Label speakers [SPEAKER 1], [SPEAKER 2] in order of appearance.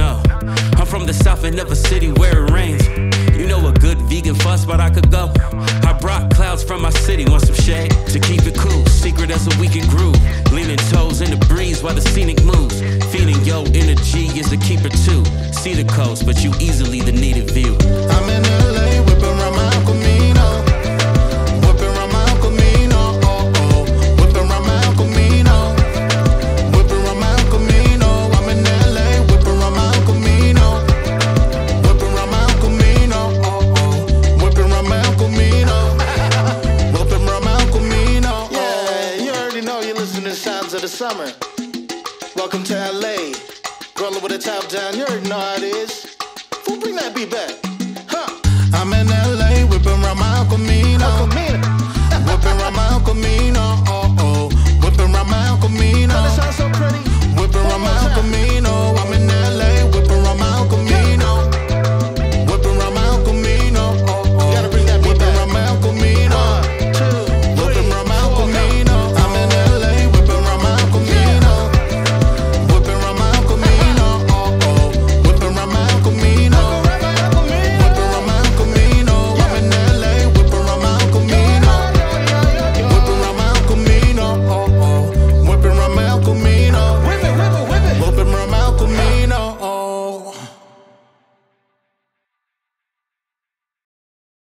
[SPEAKER 1] no. I'm from the south and of a city where it rains. You know a good vegan fun spot I could go? I brought clouds from my city, want some shade to keep it cool. Secret as a weekend groove, leaning toes in the breeze while the scenic moves. Feeding yo energy is a keeper too. See the coast, but you easily the needed view.
[SPEAKER 2] I'm in LA, whipping around my El Camino, whipping around my El Camino, oh oh, whipping around my El Camino, whipping around my El Camino. I'm in LA, whipping around my El Camino, whipping around my El Camino, oh oh, whipping around my El Camino, whipping around my El Camino. Yeah, you already know you're listening to Sounds of the Summer. Welcome to LA, rolling with the top down. You already know how it is. Fool, bring that beat back. I'm in LA, whipping around my El Camino, whipping around my El Camino, oh oh, whipping around my El Camino. That sounds so pretty.